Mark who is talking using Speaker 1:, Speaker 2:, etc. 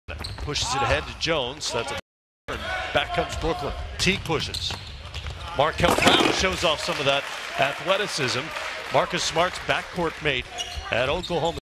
Speaker 1: Pushes it ahead to Jones. That's a back comes Brooklyn. Teague pushes. Markel Brown shows off some of that athleticism. Marcus Smart's backcourt mate at Oklahoma.